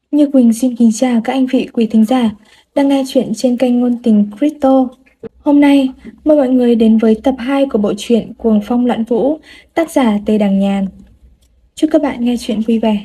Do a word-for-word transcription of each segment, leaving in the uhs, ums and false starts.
Như Quỳnh xin kính chào các anh vị quý thính giả đang nghe chuyện trên kênh Ngôn Tình Crypto. Hôm nay, mời mọi người đến với tập hai của bộ truyện Cuồng Phong Loạn Vũ, tác giả Tê Đằng Nhàn. Chúc các bạn nghe chuyện vui vẻ.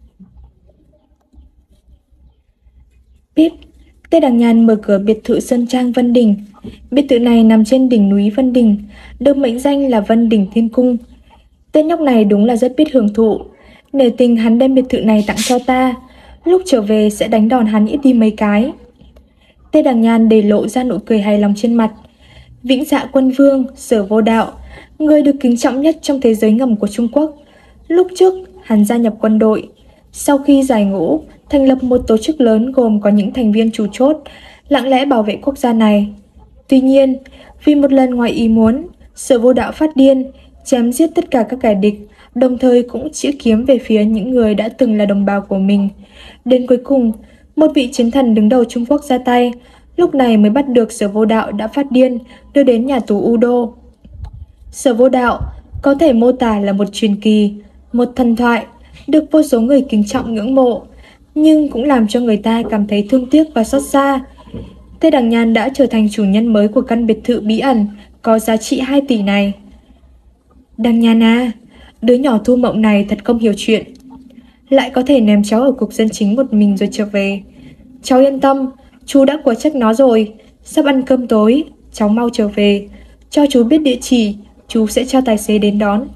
Pip, Tê Đằng Nhàn mở cửa biệt thự Sơn Trang Vân Đình. Biệt thự này nằm trên đỉnh núi Vân Đình, được mệnh danh là Vân Đình Thiên Cung. Tên nhóc này đúng là rất biết hưởng thụ. Nể tình hắn đem biệt thự này tặng cho ta, lúc trở về sẽ đánh đòn hắn ít đi mấy cái. Tê Đằng Nhàn để lộ ra nụ cười hài lòng trên mặt. Vĩnh Dạ Quân Vương, Sở Vô Đạo, người được kính trọng nhất trong thế giới ngầm của Trung Quốc. Lúc trước, hắn gia nhập quân đội. Sau khi giải ngũ, thành lập một tổ chức lớn gồm có những thành viên chủ chốt, lặng lẽ bảo vệ quốc gia này. Tuy nhiên, vì một lần ngoài ý muốn, Sở Vô Đạo phát điên, chém giết tất cả các kẻ địch, đồng thời cũng chĩa kiếm về phía những người đã từng là đồng bào của mình. Đến cuối cùng, một vị chiến thần đứng đầu Trung Quốc ra tay, lúc này mới bắt được Sở Vô Đạo đã phát điên, đưa đến nhà tù U Đô. Sở Vô Đạo có thể mô tả là một truyền kỳ, một thần thoại, được vô số người kính trọng ngưỡng mộ, nhưng cũng làm cho người ta cảm thấy thương tiếc và xót xa. Tê Đằng Nhàn đã trở thành chủ nhân mới của căn biệt thự bí ẩn có giá trị hai tỷ này. Đằng Nhàn à, đứa nhỏ Thu Mộng này thật không hiểu chuyện, lại có thể ném cháu ở cục dân chính một mình rồi trở về. Cháu yên tâm, chú đã của trách nó rồi. Sắp ăn cơm tối, cháu mau trở về, cho chú biết địa chỉ, chú sẽ cho tài xế đến đón.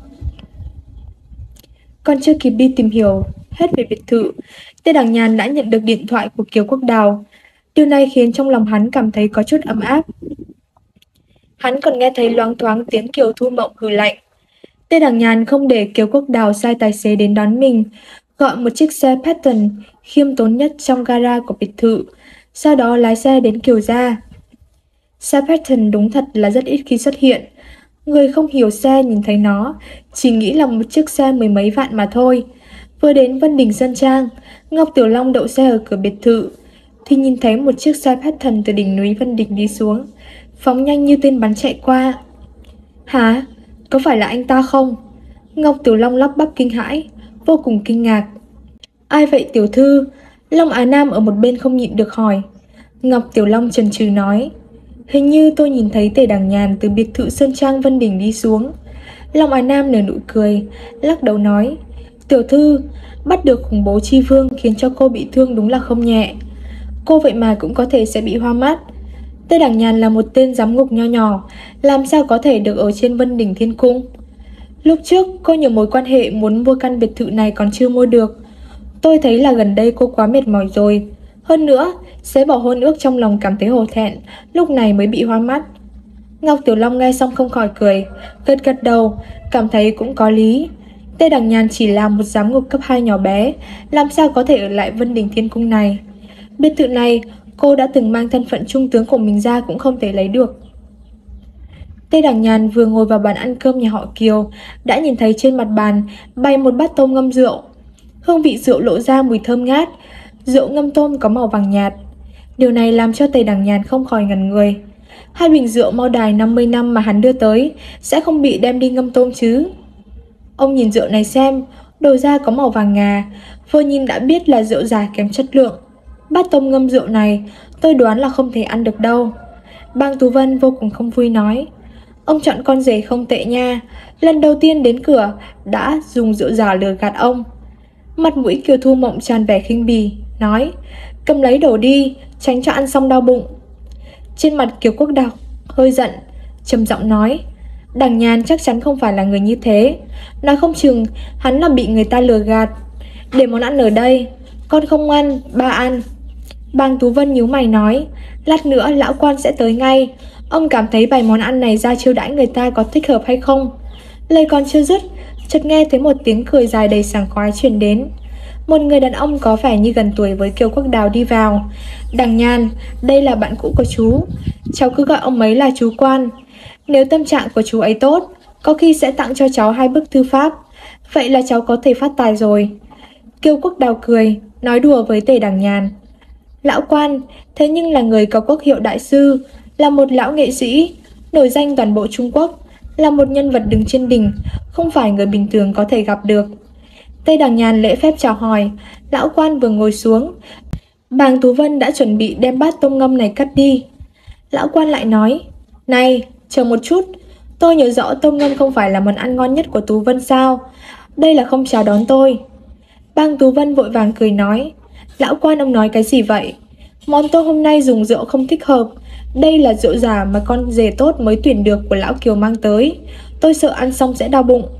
Còn chưa kịp đi tìm hiểu hết về biệt thự, Tê Đằng Nhàn đã nhận được điện thoại của Kiều Quốc Đào. Điều này khiến trong lòng hắn cảm thấy có chút ấm áp. Hắn còn nghe thấy loáng thoáng tiếng Kiều Thu Mộng hừ lạnh. Tê Đằng Nhàn không để Kiều Quốc Đào sai tài xế đến đón mình, gọi một chiếc xe Patton khiêm tốn nhất trong gara của biệt thự, sau đó lái xe đến Kiều gia. Xe Patton đúng thật là rất ít khi xuất hiện. Người không hiểu xe nhìn thấy nó chỉ nghĩ là một chiếc xe mười mấy vạn mà thôi. Vừa đến Vân Đình Sơn Trang, Ngọc Tiểu Long đậu xe ở cửa biệt thự thì nhìn thấy một chiếc xe Patton từ đỉnh núi Vân Đình đi xuống, phóng nhanh như tên bắn chạy qua. Hả? Có phải là anh ta không? Ngọc Tiểu Long lắp bắp kinh hãi, vô cùng kinh ngạc. Ai vậy tiểu thư? Long Á Nam ở một bên không nhịn được hỏi. Ngọc Tiểu Long chần chừ nói, hình như tôi nhìn thấy Tề Đằng Nhàn từ biệt thự Sơn Trang Vân Đình đi xuống. Long Á Nam nở nụ cười, lắc đầu nói, tiểu thư, bắt được khủng bố chi vương khiến cho cô bị thương đúng là không nhẹ. Cô vậy mà cũng có thể sẽ bị hoa mắt. Tề Đằng Nhàn là một tên giám ngục nho nhỏ, làm sao có thể được ở trên Vân Đình Thiên Cung. Lúc trước cô nhiều mối quan hệ muốn mua căn biệt thự này còn chưa mua được. Tôi thấy là gần đây cô quá mệt mỏi rồi. Hơn nữa, sẽ bỏ hôn ước trong lòng cảm thấy hổ thẹn, lúc này mới bị hoa mắt. Ngọc Tiểu Long nghe xong không khỏi cười, gật gật đầu, cảm thấy cũng có lý. Tê Đằng Nhàn chỉ là một giám ngục cấp hai nhỏ bé, làm sao có thể ở lại Vân Đình Thiên Cung này. Biệt thự này, cô đã từng mang thân phận trung tướng của mình ra cũng không thể lấy được. Tê Đằng Nhàn vừa ngồi vào bàn ăn cơm nhà họ Kiều, đã nhìn thấy trên mặt bàn bày một bát tôm ngâm rượu. Hương vị rượu lộ ra mùi thơm ngát, rượu ngâm tôm có màu vàng nhạt. Điều này làm cho Tề Đằng Nhàn không khỏi ngẩn người. Hai bình rượu mau đài năm mươi năm mà hắn đưa tới sẽ không bị đem đi ngâm tôm chứ? Ông nhìn rượu này xem, đồ ra có màu vàng ngà, vừa nhìn đã biết là rượu giả kém chất lượng. Bát tôm ngâm rượu này tôi đoán là không thể ăn được đâu. Bang Tú Vân vô cùng không vui nói, ông chọn con rể không tệ nha, lần đầu tiên đến cửa đã dùng rượu giả lừa gạt ông. Mặt mũi Kiều Thu Mộng tràn vẻ khinh bỉ, nói, cầm lấy đổ đi, tránh cho ăn xong đau bụng. Trên mặt Kiều Quốc Đào hơi giận, trầm giọng nói, Đằng Nhàn chắc chắn không phải là người như thế, nói không chừng hắn là bị người ta lừa gạt. Để món ăn ở đây, con không ăn, ba ăn. Bang Tú Vân nhíu mày nói, lát nữa lão quan sẽ tới ngay, ông cảm thấy bày món ăn này ra chiêu đãi người ta có thích hợp hay không? Lời còn chưa dứt, chợt nghe thấy một tiếng cười dài đầy sảng khoái truyền đến. Một người đàn ông có vẻ như gần tuổi với Kiều Quốc Đào đi vào. Đằng Nhàn, đây là bạn cũ của chú, cháu cứ gọi ông ấy là chú Quan. Nếu tâm trạng của chú ấy tốt, có khi sẽ tặng cho cháu hai bức thư pháp, vậy là cháu có thể phát tài rồi. Kiều Quốc Đào cười, nói đùa với Tề Đằng Nhàn. Lão Quan, thế nhưng là người có quốc hiệu đại sư, là một lão nghệ sĩ, nổi danh toàn bộ Trung Quốc, là một nhân vật đứng trên đỉnh, không phải người bình thường có thể gặp được. Tây Đằng Nhàn lễ phép chào hỏi. Lão quan vừa ngồi xuống, Bàng Tú Vân đã chuẩn bị đem bát tôm ngâm này cất đi. Lão quan lại nói, này, chờ một chút, tôi nhớ rõ tôm ngâm không phải là món ăn ngon nhất của Tú Vân sao? Đây là không chào đón tôi. Bàng Tú Vân vội vàng cười nói, lão quan ông nói cái gì vậy? Món tôm hôm nay dùng rượu không thích hợp. Đây là rượu giả mà con rể tốt mới tuyển được của lão Kiều mang tới. Tôi sợ ăn xong sẽ đau bụng.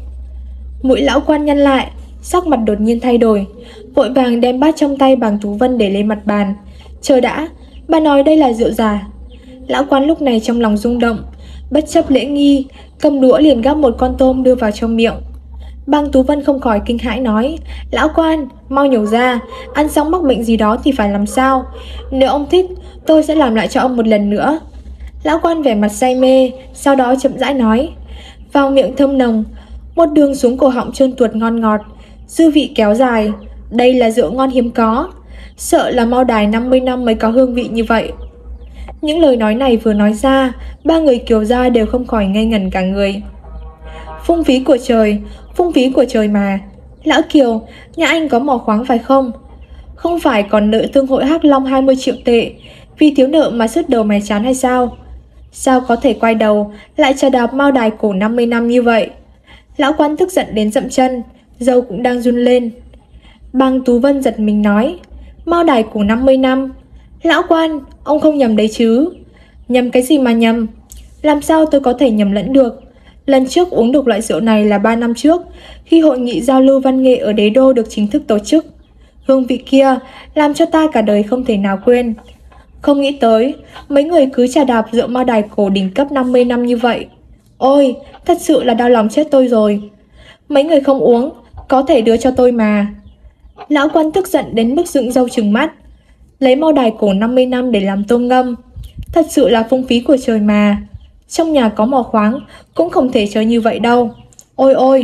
Mũi lão quan nhăn lại, sắc mặt đột nhiên thay đổi, vội vàng đem bát trong tay Bàng Tú Vân để lên mặt bàn. Chờ đã, bà nói đây là rượu giả. Lão quan lúc này trong lòng rung động, bất chấp lễ nghi, cầm đũa liền gắp một con tôm đưa vào trong miệng. Bàng Tú Vân không khỏi kinh hãi nói, lão quan, mau nhổ ra, ăn xong mắc bệnh gì đó thì phải làm sao? Nếu ông thích, tôi sẽ làm lại cho ông một lần nữa. Lão quan vẻ mặt say mê, sau đó chậm rãi nói, vào miệng thơm nồng, một đường xuống cổ họng trơn tuột ngon ngọt, dư vị kéo dài. Đây là rượu ngon hiếm có, sợ là Mao Đài năm mươi năm mới có hương vị như vậy. Những lời nói này vừa nói ra, ba người Kiều gia đều không khỏi ngây ngẩn cả người. Phung phí của trời, phung phí của trời mà. Lão Kiều, nhà anh có mỏ khoáng phải không? Không phải còn nợ thương hội Hắc Long hai mươi triệu tệ, vì thiếu nợ mà sứt đầu mẻ chán hay sao? Sao có thể quay đầu lại chà đạp Mao Đài cổ năm mươi năm như vậy? Lão quan tức giận đến dậm chân, râu cũng đang run lên. Bàng Tú Vân giật mình nói, Mao Đài cổ năm mươi năm? Lão quan, ông không nhầm đấy chứ? Nhầm cái gì mà nhầm? Làm sao tôi có thể nhầm lẫn được? Lần trước uống được loại rượu này là ba năm trước, khi hội nghị giao lưu văn nghệ ở Đế Đô được chính thức tổ chức. Hương vị kia làm cho ta cả đời không thể nào quên. Không nghĩ tới, mấy người cứ chà đạp rượu Mao Đài cổ đỉnh cấp năm mươi năm như vậy. Ôi, thật sự là đau lòng chết tôi rồi. Mấy người không uống, có thể đưa cho tôi mà. Lão quan tức giận đến mức dựng râu trừng mắt. Lấy Mao Đài cổ năm mươi năm để làm tôm ngâm, thật sự là phung phí của trời mà. Trong nhà có mỏ khoáng cũng không thể chơi như vậy đâu. Ôi ôi.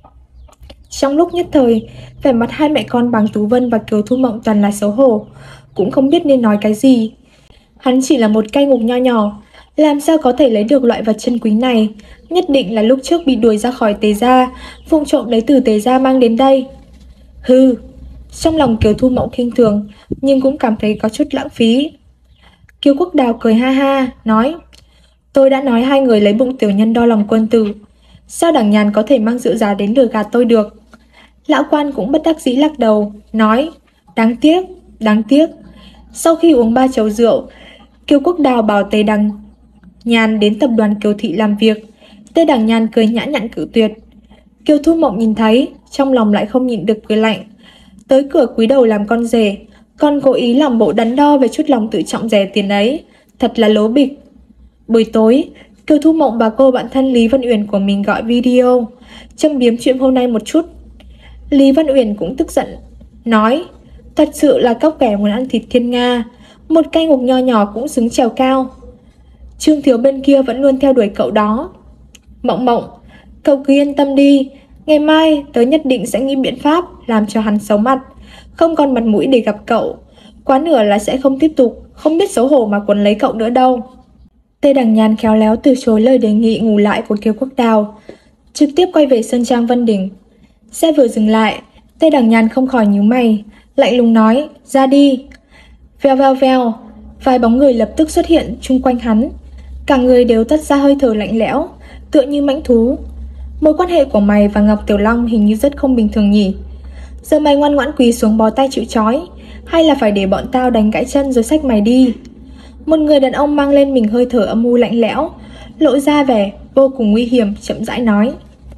Trong lúc nhất thời, vẻ mặt hai mẹ con Bàng Tú Vân và Kiều Thu Mộng toàn là xấu hổ, cũng không biết nên nói cái gì. Hắn chỉ là một cai ngục nho nhỏ, làm sao có thể lấy được loại vật chân quý này? Nhất định là lúc trước bị đuổi ra khỏi Tề gia, vụng trộm lấy từ Tề gia mang đến đây. Hừ. Trong lòng Kiều Thu Mộng khinh thường, nhưng cũng cảm thấy có chút lãng phí. Kiều Quốc Đào cười ha ha, nói, tôi đã nói hai người lấy bụng tiểu nhân đo lòng quân tử, sao Đằng Nhàn có thể mang rượu giả đến lừa gạt tôi được? Lão quan cũng bất đắc dĩ lắc đầu, nói, đáng tiếc, đáng tiếc. Sau khi uống ba chầu rượu, Kiều Quốc Đào bảo Tề Đằng Nhàn đến tập đoàn Kiều Thị làm việc. Tề Đằng Nhàn cười nhã nhặn cự tuyệt. Kiều Thu Mộng nhìn thấy, trong lòng lại không nhịn được cười lạnh. Tới cửa cúi đầu làm con rể, còn cố ý làm bộ đắn đo về chút lòng tự trọng rẻ tiền ấy, thật là lố bịch. Buổi tối, Kiều Thu Mộng và cô bạn thân Lý Vân Uyển của mình gọi video, châm biếm chuyện hôm nay một chút. Lý Vân Uyển cũng tức giận, nói, thật sự là cóc ghẻ muốn ăn thịt thiên nga, một cai ngục nho nhỏ cũng xứng trèo cao. Trương Thiếu bên kia vẫn luôn theo đuổi cậu đó. Mộng Mộng, cậu cứ yên tâm đi, ngày mai tớ nhất định sẽ nghĩ biện pháp làm cho hắn xấu mặt, không còn mặt mũi để gặp cậu. Quá nửa là sẽ không tiếp tục, không biết xấu hổ mà quấn lấy cậu nữa đâu. Tề Đằng Nhàn khéo léo từ chối lời đề nghị ngủ lại của Kiều Quốc Đào, trực tiếp quay về Sơn Trang Vân Đỉnh. Xe vừa dừng lại, Tề Đằng Nhàn không khỏi nhíu mày, lạnh lùng nói, ra đi. Veo veo veo, vài bóng người lập tức xuất hiện chung quanh hắn, cả người đều toát ra hơi thở lạnh lẽo, tựa như mãnh thú. Mối quan hệ của mày và Ngọc Tiểu Long hình như rất không bình thường nhỉ? Giờ mày ngoan ngoãn quỳ xuống bó tay chịu trói, hay là phải để bọn tao đánh gãy chân rồi xách mày đi? Một người đàn ông mang lên mình hơi thở âm u lạnh lẽo, lộ ra vẻ vô cùng nguy hiểm, chậm rãi nói.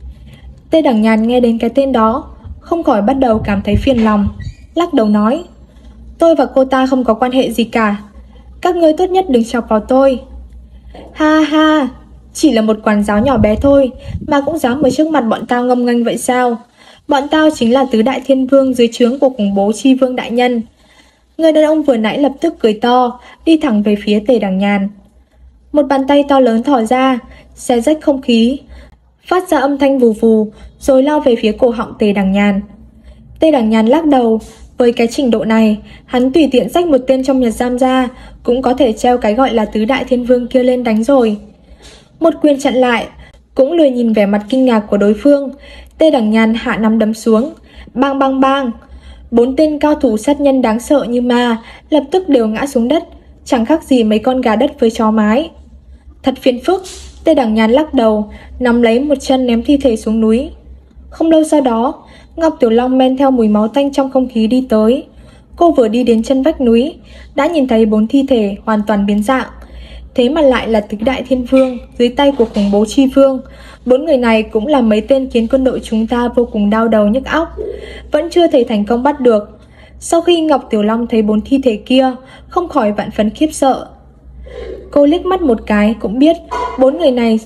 Tề Đằng Nhàn nghe đến cái tên đó, không khỏi bắt đầu cảm thấy phiền lòng, lắc đầu nói, tôi và cô ta không có quan hệ gì cả, các ngươi tốt nhất đừng chọc vào tôi. Ha ha, chỉ là một quản giáo nhỏ bé thôi mà cũng dám ở trước mặt bọn tao ngông nghênh vậy sao? Bọn tao chính là tứ đại thiên vương dưới trướng của khủng bố chi vương đại nhân. Người đàn ông vừa nãy lập tức cười to, đi thẳng về phía Tề Đằng Nhàn. Một bàn tay to lớn thò ra, xé rách không khí, phát ra âm thanh vù vù, rồi lao về phía cổ họng Tề Đằng Nhàn. Tề Đằng Nhàn lắc đầu, với cái trình độ này, hắn tùy tiện xách một tên trong Nhật giam ra, cũng có thể treo cái gọi là tứ đại thiên vương kia lên đánh rồi. Một quyền chặn lại, cũng lười nhìn vẻ mặt kinh ngạc của đối phương, Tề Đằng Nhàn hạ nắm đấm xuống, Bang bang bang. Bốn tên cao thủ sát nhân đáng sợ như ma lập tức đều ngã xuống đất, chẳng khác gì mấy con gà đất với chó mái. Thật phiền phức. Tê Đằng Nhàn lắc đầu, nắm lấy một chân ném thi thể xuống núi. Không lâu sau đó, Ngọc Tiểu Long men theo mùi máu tanh trong không khí đi tới. Cô vừa đi đến chân vách núi, đã nhìn thấy bốn thi thể hoàn toàn biến dạng. Thế mà lại là tứ đại thiên vương dưới tay của khủng bố chi vương. Bốn người này cũng là mấy tên khiến quân đội chúng ta vô cùng đau đầu nhức óc, vẫn chưa thể thành công bắt được. Sau khi Ngọc Tiểu Long thấy bốn thi thể kia, không khỏi vạn phần khiếp sợ. Cô liếc mắt một cái cũng biết bốn người này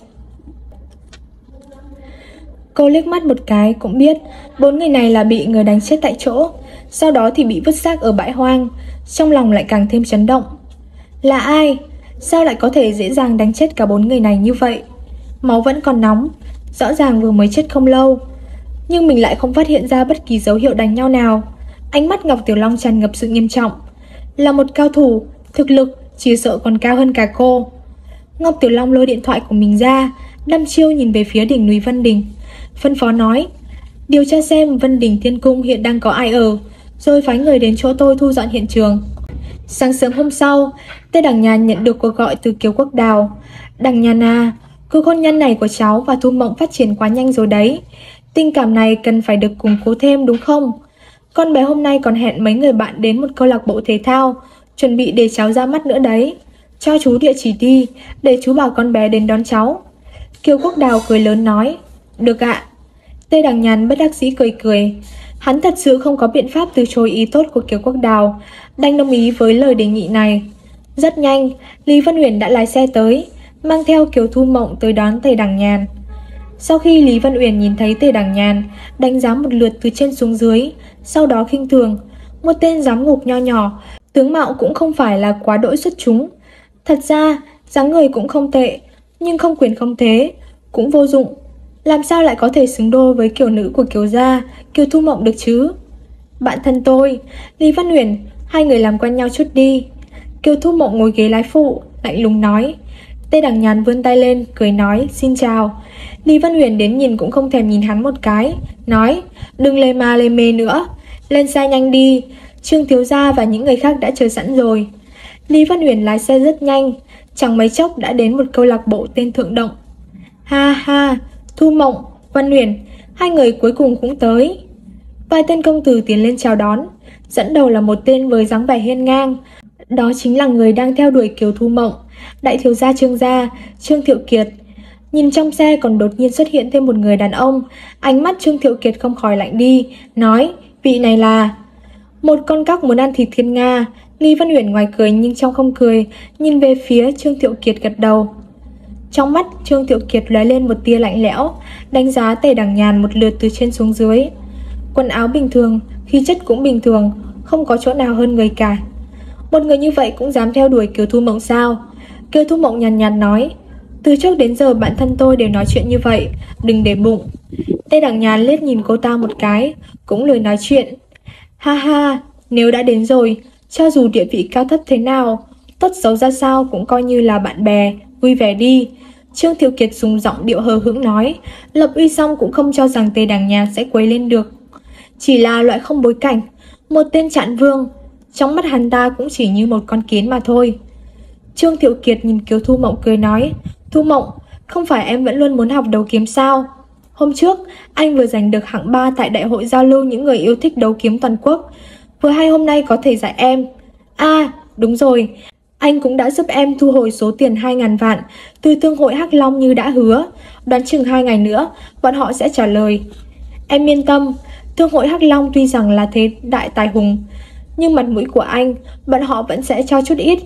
Cô liếc mắt một cái cũng biết bốn người này là bị người đánh chết tại chỗ, sau đó thì bị vứt xác ở bãi hoang. Trong lòng lại càng thêm chấn động. Là ai? Sao lại có thể dễ dàng đánh chết cả bốn người này như vậy? Máu vẫn còn nóng, rõ ràng vừa mới chết không lâu, nhưng mình lại không phát hiện ra bất kỳ dấu hiệu đánh nhau nào. Ánh mắt Ngọc Tiểu Long tràn ngập sự nghiêm trọng. Là một cao thủ, thực lực chỉ sợ còn cao hơn cả cô. Ngọc Tiểu Long lôi điện thoại của mình ra, đăm chiêu nhìn về phía đỉnh núi Vân Đình, phân phó nói: điều tra xem Vân Đình Thiên Cung hiện đang có ai ở, rồi phái người đến chỗ tôi thu dọn hiện trường. Sáng sớm hôm sau, Tê Đằng Nhàn nhận được cuộc gọi từ Kiều Quốc Đào. Đằng Nhàn à, cuộc hôn nhân này của cháu và Thu Mộng phát triển quá nhanh rồi đấy. Tình cảm này cần phải được củng cố thêm đúng không? Con bé hôm nay còn hẹn mấy người bạn đến một câu lạc bộ thể thao, chuẩn bị để cháu ra mắt nữa đấy. Cho chú địa chỉ đi, để chú bảo con bé đến đón cháu. Kiều Quốc Đào cười lớn nói: được ạ. Tê Đằng Nhàn bất đắc dĩ cười cười. Hắn thật sự không có biện pháp từ chối ý tốt của Kiều Quốc Đào, đành đồng ý với lời đề nghị này. Rất nhanh, Lý Vân Uyển đã lái xe tới, mang theo Kiều Thu Mộng tới đón Tề Đằng Nhàn. Sau khi Lý Vân Uyển nhìn thấy Tề Đằng Nhàn, đánh giá một lượt từ trên xuống dưới, sau đó khinh thường: một tên giám ngục nho nhỏ, tướng mạo cũng không phải là quá đỗi xuất chúng. Thật ra, dáng người cũng không tệ, nhưng không quyền không thế, cũng vô dụng. Làm sao lại có thể xứng đôi với kiểu nữ của Kiều gia, Kiều Thu Mộng được chứ? Bạn thân tôi, Lý Văn Uyển, hai người làm quen nhau chút đi. Kiều Thu Mộng ngồi ghế lái phụ, lạnh lùng nói. Tê Đằng Nhàn vươn tay lên, cười nói xin chào. Lý Văn Uyển đến nhìn cũng không thèm nhìn hắn một cái, nói: đừng lề ma lề mề nữa, lên xe nhanh đi, Trương thiếu gia và những người khác đã chờ sẵn rồi. Lý Văn Uyển lái xe rất nhanh, chẳng mấy chốc đã đến một câu lạc bộ tên Thượng Động. Ha ha, Thu Mộng, Văn Uyển, hai người cuối cùng cũng tới. Vài tên công tử tiến lên chào đón, dẫn đầu là một tên với dáng vẻ hiên ngang. Đó chính là người đang theo đuổi Kiều Thu Mộng, đại thiếu gia Trương gia, Trương Thiệu Kiệt. Nhìn trong xe còn đột nhiên xuất hiện thêm một người đàn ông, ánh mắt Trương Thiệu Kiệt không khỏi lạnh đi, nói: vị này là... Một con cóc muốn ăn thịt thiên nga. Lý Văn Uyển ngoài cười nhưng trong không cười, nhìn về phía Trương Thiệu Kiệt gật đầu. Trong mắt Trương Thiệu Kiệt lóe lên một tia lạnh lẽo, đánh giá Tề Đằng Nhàn một lượt từ trên xuống dưới. Quần áo bình thường, khí chất cũng bình thường, không có chỗ nào hơn người cả. Một người như vậy cũng dám theo đuổi Kiều Thu Mộng sao? Kiều Thu Mộng nhàn nhạt nói: từ trước đến giờ bản thân tôi đều nói chuyện như vậy, đừng để bụng. Tề Đằng Nhàn liếc nhìn cô ta một cái, cũng lười nói chuyện. Ha ha, nếu đã đến rồi, cho dù địa vị cao thấp thế nào, tốt xấu ra sao cũng coi như là bạn bè, vui vẻ đi. Trương Thiệu Kiệt dùng giọng điệu hờ hững nói, lập uy xong cũng không cho rằng Tề Đằng Nhàn sẽ quấy lên được. Chỉ là loại không bối cảnh, một tên Trạn Vương, trong mắt hắn ta cũng chỉ như một con kiến mà thôi. Trương Thiệu Kiệt nhìn Kiều Thu Mộng cười nói: Thu Mộng, không phải em vẫn luôn muốn học đấu kiếm sao? Hôm trước, anh vừa giành được hạng ba tại đại hội giao lưu những người yêu thích đấu kiếm toàn quốc. Vừa hay hôm nay có thể dạy em. À, đúng rồi, anh cũng đã giúp em thu hồi số tiền hai ngàn vạn từ thương hội Hắc Long như đã hứa. Đoán chừng hai ngày nữa, bọn họ sẽ trả lời. Em yên tâm, thương hội Hắc Long tuy rằng là thế đại tài hùng, nhưng mặt mũi của anh, bọn họ vẫn sẽ cho chút ít.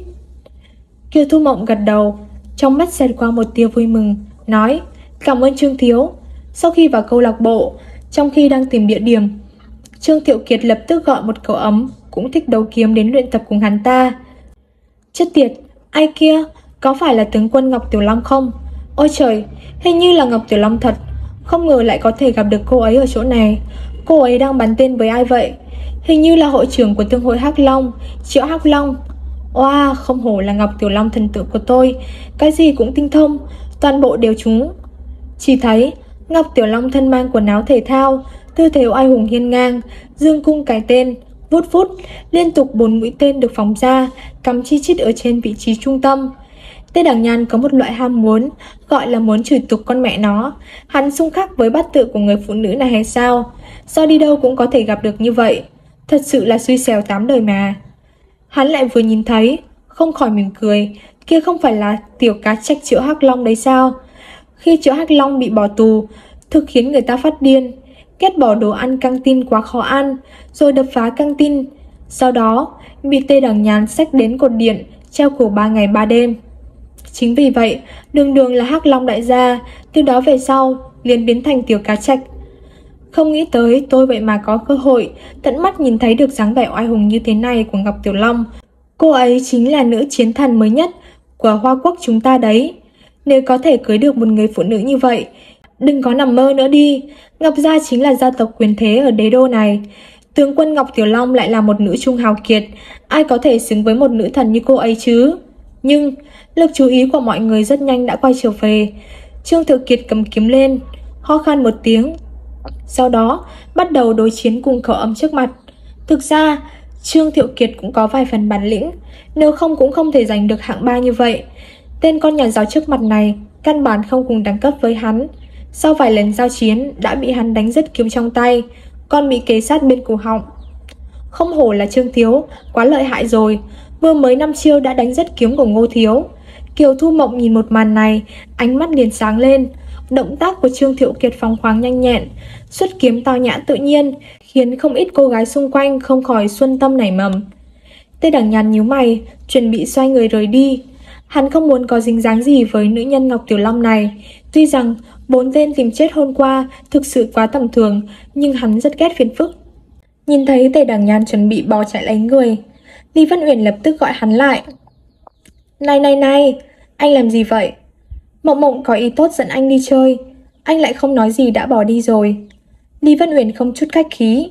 Kiều Thu Mộng gật đầu, trong mắt xẹt qua một tia vui mừng, nói: cảm ơn Trương Thiếu. Sau khi vào câu lạc bộ, trong khi đang tìm địa điểm, Trương Thiệu Kiệt lập tức gọi một cậu ấm cũng thích đấu kiếm đến luyện tập cùng hắn ta. Chết tiệt, ai kia, có phải là tướng quân Ngọc Tiểu Long không? Ôi trời, hình như là Ngọc Tiểu Long thật. Không ngờ lại có thể gặp được cô ấy ở chỗ này. Cô ấy đang bắn tên với ai vậy? Hình như là hội trưởng của thương hội Hắc Long, Triệu Hắc Long. Oa, wow, không hổ là Ngọc Tiểu Long thần tượng của tôi, cái gì cũng tinh thông, toàn bộ đều trúng. Chỉ thấy Ngọc Tiểu Long thân mang quần áo thể thao, tư thế oai hùng hiên ngang, dương cung cái tên, vút vút, liên tục bốn mũi tên được phóng ra, cắm chi chít ở trên vị trí trung tâm. Tê Đằng Nhàn có một loại ham muốn, gọi là muốn chửi tục con mẹ nó. Hắn xung khắc với bát tự của người phụ nữ này hay sao? Sao đi đâu cũng có thể gặp được như vậy? Thật sự là xui xẻo tám đời mà. Hắn lại vừa nhìn thấy, không khỏi mỉm cười. Kia không phải là tiểu cá trạch Triệu Hắc Long đấy sao? Khi Triệu Hắc Long bị bỏ tù, thực khiến người ta phát điên, ghét bỏ đồ ăn căng tin quá khó ăn, rồi đập phá căng tin. Sau đó, bị Tê Đằng Nhàn xách đến cột điện, treo cổ ba ngày ba đêm. Chính vì vậy, đường đường là Hắc Long đại gia, từ đó về sau, liền biến thành tiểu cá trạch. Không nghĩ tới tôi vậy mà có cơ hội tận mắt nhìn thấy được dáng vẻ oai hùng như thế này của Ngọc Tiểu Long. Cô ấy chính là nữ chiến thần mới nhất của Hoa Quốc chúng ta đấy. Nếu có thể cưới được một người phụ nữ như vậy, đừng có nằm mơ nữa đi. Ngọc gia chính là gia tộc quyền thế ở đế đô này. Tướng quân Ngọc Tiểu Long lại là một nữ trung hào kiệt, ai có thể xứng với một nữ thần như cô ấy chứ? Nhưng lực chú ý của mọi người rất nhanh đã quay trở về. Trương Thiệu Kiệt cầm kiếm lên, ho khan một tiếng, sau đó bắt đầu đối chiến cùng cậu ấm trước mặt. Thực ra Trương Thiệu Kiệt cũng có vài phần bản lĩnh, nếu không cũng không thể giành được hạng ba như vậy. Tên con nhà giàu trước mặt này căn bản không cùng đẳng cấp với hắn. Sau vài lần giao chiến đã bị hắn đánh rứt kiếm trong tay, còn bị kề sát bên cổ họng. Không hổ là Trương Thiếu, quá lợi hại rồi, vừa mới năm chiêu đã đánh rứt kiếm của Ngô Thiếu. Kiều Thu Mộng nhìn một màn này, ánh mắt liền sáng lên. Động tác của Trương Thiệu Kiệt phóng khoáng nhanh nhẹn, xuất kiếm tao nhã tự nhiên, khiến không ít cô gái xung quanh không khỏi xuân tâm nảy mầm. Tê Đằng Nhàn nhíu mày, chuẩn bị xoay người rời đi. Hắn không muốn có dính dáng gì với nữ nhân Ngọc Tiểu Long này. Tuy rằng bốn tên tìm chết hôm qua thực sự quá tầm thường, nhưng hắn rất ghét phiền phức. Nhìn thấy Tề Đằng Nhàn chuẩn bị bỏ chạy lấy người, Lý Vân Uyển lập tức gọi hắn lại. Này này này, anh làm gì vậy? Mộng Mộng có ý tốt dẫn anh đi chơi, anh lại không nói gì đã bỏ đi rồi. Lý Vân Uyển không chút khách khí.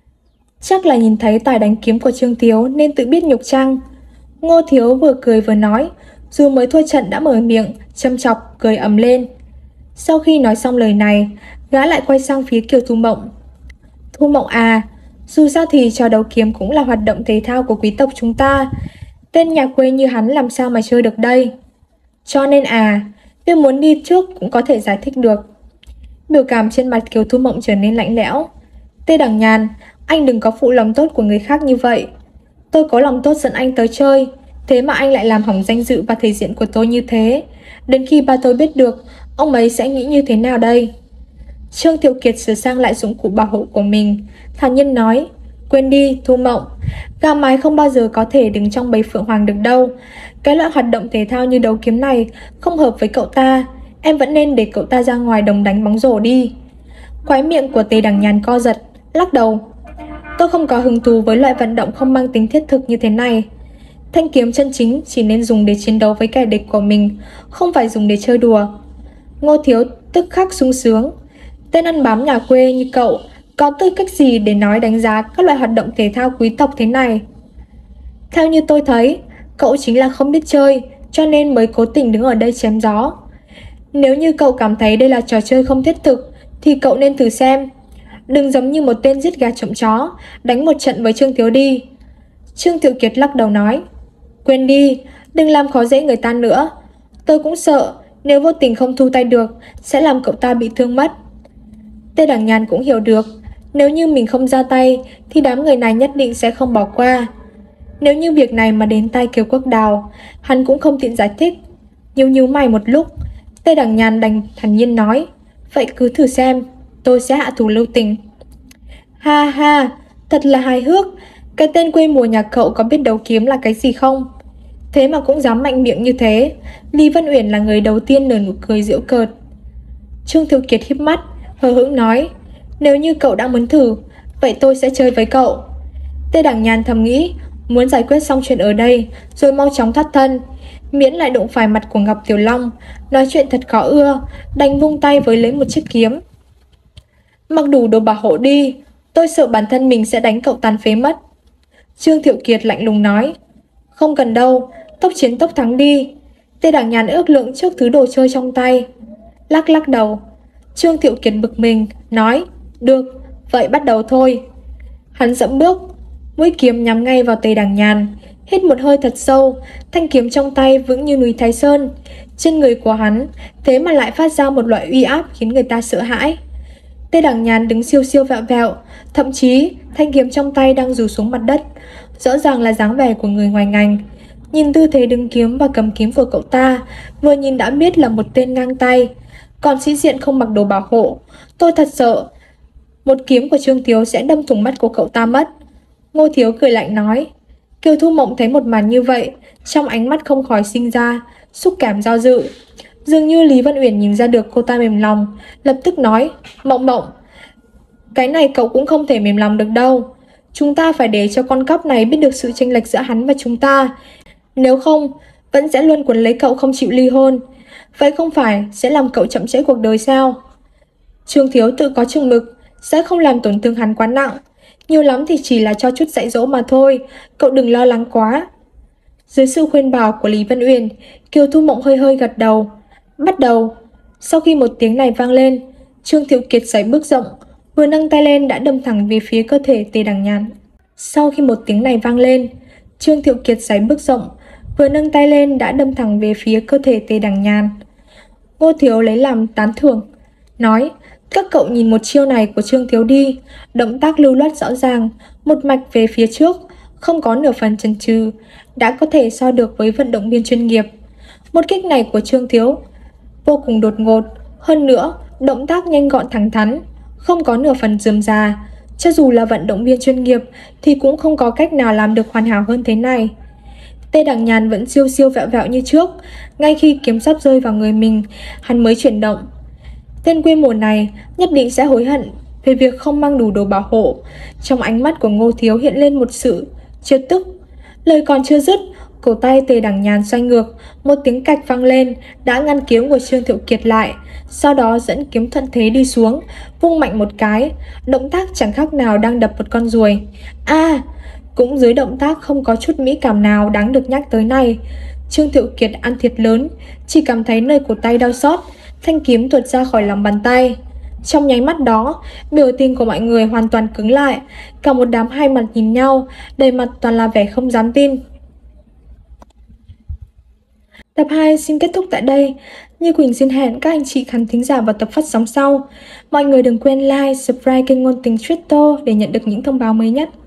Chắc là nhìn thấy tài đánh kiếm của Trương Thiếu nên tự biết nhục chăng? Ngô Thiếu vừa cười vừa nói, dù mới thua trận đã mở miệng, châm chọc, cười ầm lên. Sau khi nói xong lời này, gã lại quay sang phía Kiều Thu Mộng. Thu Mộng à, dù sao thì trò đấu kiếm cũng là hoạt động thể thao của quý tộc chúng ta. Tên nhà quê như hắn làm sao mà chơi được đây? Cho nên à, việc muốn đi trước cũng có thể giải thích được. Biểu cảm trên mặt Kiều Thu Mộng trở nên lạnh lẽo. Tê Đằng Nhàn, anh đừng có phụ lòng tốt của người khác như vậy. Tôi có lòng tốt dẫn anh tới chơi, thế mà anh lại làm hỏng danh dự và thể diện của tôi như thế. Đến khi ba tôi biết được, ông ấy sẽ nghĩ như thế nào đây? Trương Thiệu Kiệt sửa sang lại dụng cụ bảo hộ của mình, thản nhiên nói. Quên đi, Thu Mộng, gà mái không bao giờ có thể đứng trong bầy phượng hoàng được đâu. Cái loại hoạt động thể thao như đấu kiếm này không hợp với cậu ta. Em vẫn nên để cậu ta ra ngoài đồng đánh bóng rổ đi. Khóe miệng của Tề Đằng Nhàn co giật, lắc đầu. Tôi không có hứng thú với loại vận động không mang tính thiết thực như thế này. Thanh kiếm chân chính chỉ nên dùng để chiến đấu với kẻ địch của mình, không phải dùng để chơi đùa. Ngô Thiếu tức khắc sung sướng. Tên ăn bám nhà quê như cậu có tư cách gì để nói đánh giá các loại hoạt động thể thao quý tộc thế này? Theo như tôi thấy, cậu chính là không biết chơi, cho nên mới cố tình đứng ở đây chém gió. Nếu như cậu cảm thấy đây là trò chơi không thiết thực, thì cậu nên thử xem. Đừng giống như một tên giết gà trộm chó, đánh một trận với Trương Thiếu đi. Trương Thiệu Kiệt lắc đầu nói. Quên đi, đừng làm khó dễ người ta nữa. Tôi cũng sợ, nếu vô tình không thu tay được, sẽ làm cậu ta bị thương mất. Tê Đằng Nhàn cũng hiểu được, nếu như mình không ra tay, thì đám người này nhất định sẽ không bỏ qua. Nếu như việc này mà đến tay Kiều Quốc Đào, hắn cũng không tiện giải thích. Nhíu nhíu mày một lúc, Tê Đằng Nhàn đành thản nhiên nói. Vậy cứ thử xem, tôi sẽ hạ thủ lưu tình. Ha ha, thật là hài hước. Cái tên quê mùa nhà cậu có biết đấu kiếm là cái gì không? Thế mà cũng dám mạnh miệng như thế. Lý Vân Uyển là người đầu tiên nở nụ cười giễu cợt. Trương Thiệu Kiệt híp mắt, hờ hững nói. Nếu như cậu đã muốn thử, vậy tôi sẽ chơi với cậu. Tê Đằng Nhàn thầm nghĩ, muốn giải quyết xong chuyện ở đây, rồi mau chóng thoát thân. Miễn lại đụng phải mặt của Ngọc Tiểu Long, nói chuyện thật khó ưa, đành vung tay với lấy một chiếc kiếm. Mặc đủ đồ bảo hộ đi, tôi sợ bản thân mình sẽ đánh cậu tàn phế mất. Trương Thiệu Kiệt lạnh lùng nói. Không cần đâu, tốc chiến tốc thắng đi. Tê Đằng Nhàn ước lượng trước thứ đồ chơi trong tay, lắc lắc đầu. Trương Thiệu Kiệt bực mình, nói. Được, Vậy bắt đầu thôi. Hắn dẫm bước, mũi kiếm nhắm ngay vào Tề Đằng Nhàn. Hít một hơi thật sâu, thanh kiếm trong tay vững như núi Thái Sơn. Trên người của hắn thế mà lại phát ra một loại uy áp khiến người ta sợ hãi. Tề Đằng Nhàn đứng siêu siêu vẹo vẹo, thậm chí thanh kiếm trong tay đang rủ xuống mặt đất, rõ ràng là dáng vẻ của người ngoài ngành. Nhìn tư thế đứng kiếm và cầm kiếm của cậu ta, vừa nhìn đã biết là một tên ngang tay. Còn sĩ diện không mặc đồ bảo hộ, tôi thật sợ một kiếm của Trương Thiếu sẽ đâm thủng mắt của cậu ta mất. Ngô Thiếu cười lạnh nói. Kiều Thu Mộng thấy một màn như vậy, trong ánh mắt không khỏi sinh ra xúc cảm do dự. Dường như Lý Vân Uyển nhìn ra được cô ta mềm lòng, lập tức nói. Mộng Mộng, cái này cậu cũng không thể mềm lòng được đâu. Chúng ta phải để cho con cóc này biết được sự chênh lệch giữa hắn và chúng ta. Nếu không, vẫn sẽ luôn quấn lấy cậu không chịu ly hôn. Vậy không phải sẽ làm cậu chậm trễ cuộc đời sao? Trương Thiếu tự có chừng mực, sẽ không làm tổn thương hắn quá nặng. Nhiều lắm thì chỉ là cho chút dạy dỗ mà thôi, cậu đừng lo lắng quá. Dưới sự khuyên bảo của Lý Vân Uyển, Kiều Thu Mộng hơi hơi gật đầu. Bắt đầu. Sau khi một tiếng này vang lên, Trương Thiệu Kiệt giãy bước rộng, vừa nâng tay lên đã đâm thẳng về phía cơ thể Tề Đằng Nhàn. Sau khi một tiếng này vang lên, Trương Thiệu Kiệt giãy bước rộng, vừa nâng tay lên đã đâm thẳng về phía cơ thể Tề Đằng Nhàn. Ngô Thiếu lấy làm tán thưởng, nói. Các cậu nhìn một chiêu này của Trương Thiếu đi, động tác lưu loát rõ ràng, một mạch về phía trước, không có nửa phần chần chừ, đã có thể so được với vận động viên chuyên nghiệp. Một kích này của Trương Thiếu vô cùng đột ngột, hơn nữa động tác nhanh gọn thẳng thắn, không có nửa phần rườm rà. Cho dù là vận động viên chuyên nghiệp thì cũng không có cách nào làm được hoàn hảo hơn thế này. Tề Đằng Nhàn vẫn siêu siêu vẹo vẹo như trước, ngay khi kiếm sắp rơi vào người mình, hắn mới chuyển động. Tên quê mùa này nhất định sẽ hối hận về việc không mang đủ đồ bảo hộ. Trong ánh mắt của Ngô Thiếu hiện lên một sự trêu tức. Lời còn chưa dứt, cổ tay Tề Đằng Nhàn xoay ngược, một tiếng cạch vang lên đã ngăn kiếm của Trương Thiệu Kiệt lại. Sau đó dẫn kiếm thuận thế đi xuống, vung mạnh một cái, động tác chẳng khác nào đang đập một con ruồi. A, à, cũng dưới động tác không có chút mỹ cảm nào đáng được nhắc tới này, Trương Thiệu Kiệt ăn thiệt lớn, chỉ cảm thấy nơi cổ tay đau xót. Thanh kiếm tuột ra khỏi lòng bàn tay. Trong nháy mắt đó, biểu tình của mọi người hoàn toàn cứng lại, cả một đám hai mặt nhìn nhau, đầy mặt toàn là vẻ không dám tin. Tập hai xin kết thúc tại đây. Như Quỳnh xin hẹn các anh chị khán thính giả vào tập phát sóng sau. Mọi người đừng quên like, subscribe kênh Ngôn Tình Twitter để nhận được những thông báo mới nhất.